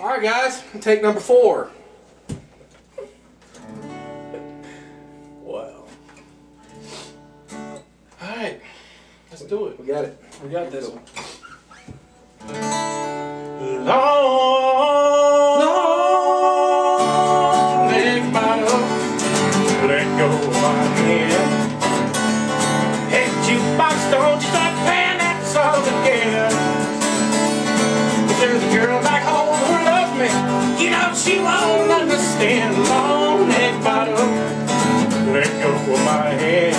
Alright guys, take number 4. Wow. Alright, let's do it. We got it. We got this one. Long neck bottle, let go of my hand. Hey jukebox, don't you start playing that song again. If there's a girl back home who loves me, you know she won't understand. Long neck bottle, let go of my hand.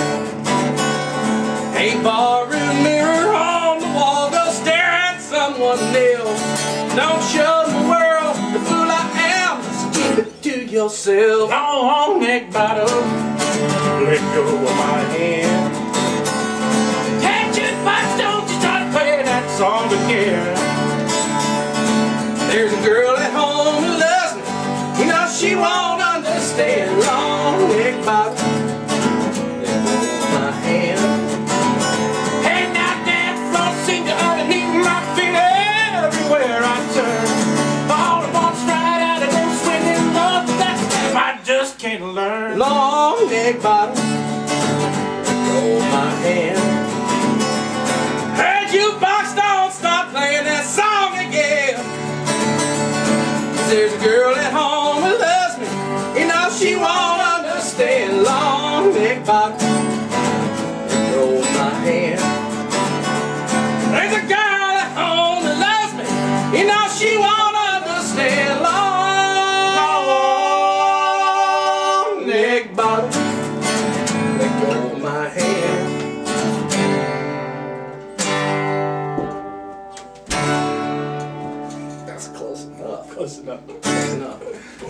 A barroom mirror on the wall, go stare at someone else. Don't show the world the fool I am, just keep it to yourself. Long neck bottle, let go of my hand. Hey jukebox, don't you start playing that song again. There's a girl at home who loves me, you know she won't understand. Long neck bottle, let go of my hand. Hey now dance floor seems to underneath my feet everywhere I turn. All at once right out of them swinging love, that's I just can't learn. Long neck bottle, let go of my hand. Hey jukebox, don't stop playing that song again. There's a girl at home who loves me, you know she won't understand. Long neck bottle, let go of my hand. There's a girl at home who loves me, you know she won't understand. Long neck bottle, let go of my hand. That's close enough. Close enough. Close enough.